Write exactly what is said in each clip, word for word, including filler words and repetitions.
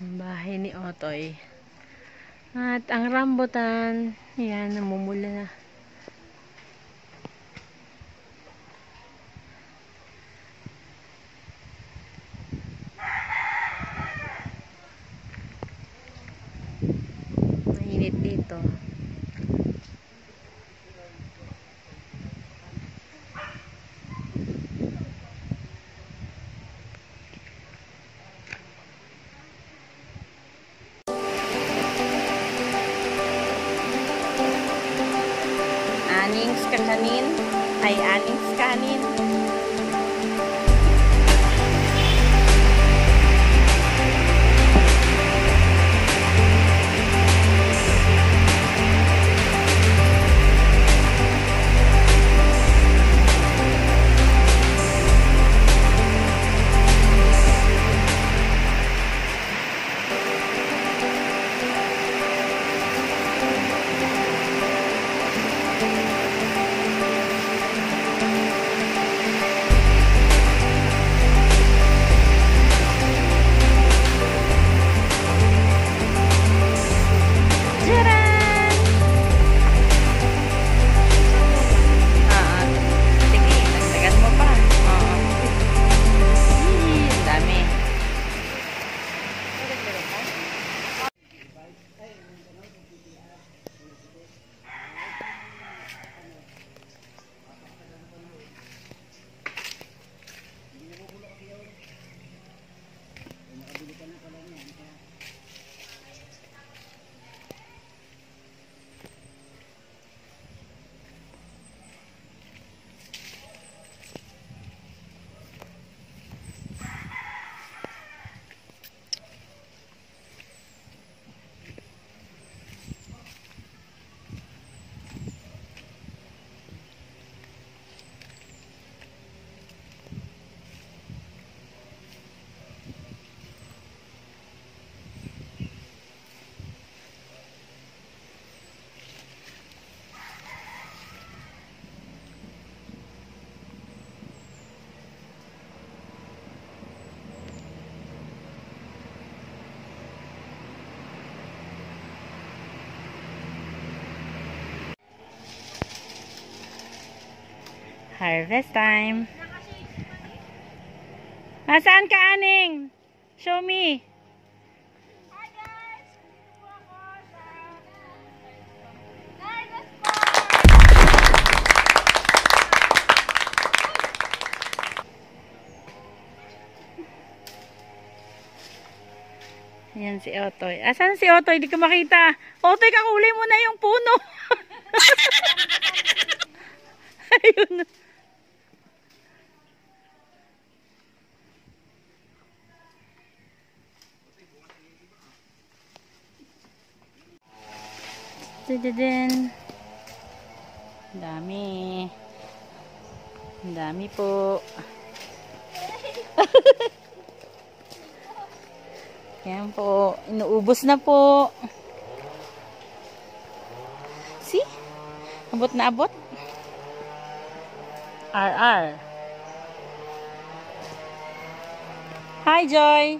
Ang bahay ni Otoy. At ang rambutan, yan, namumula na. Mainit dito. Aning kanin ay aning kanin. Harvest time. Nasaan ka, Aning? Show me. Hi guys! Dito ako sa Nardos Farm! Ayan si Otoy. Asan si Otoy? Hindi ko makita. Otoy, kakuli mo na yung puno. Ayun. Din. Dami. Dami po. Yan po. Inuubos na po. See? Abot na abot. R R. Hi, Joy.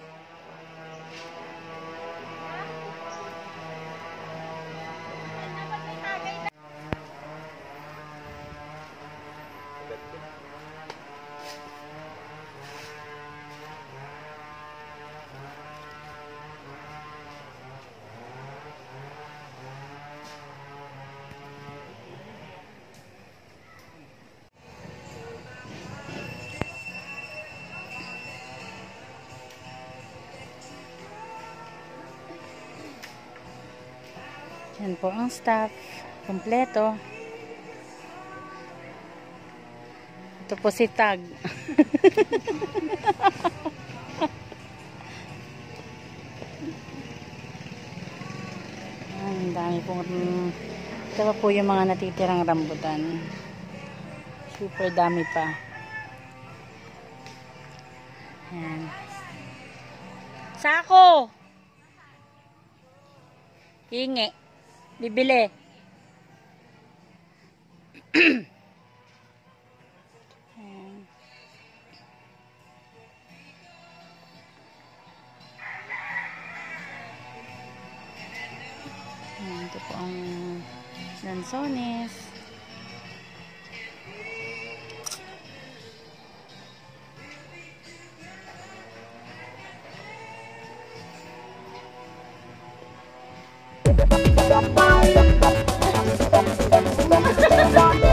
Yan po ang staff. Kompleto. Ito po si Tag. Ang dami pong ito pa po yung mga natitirang rambutan. Super dami pa. Yan. Sako! Hingi. Bibili. Ito po ang lansones. Bye.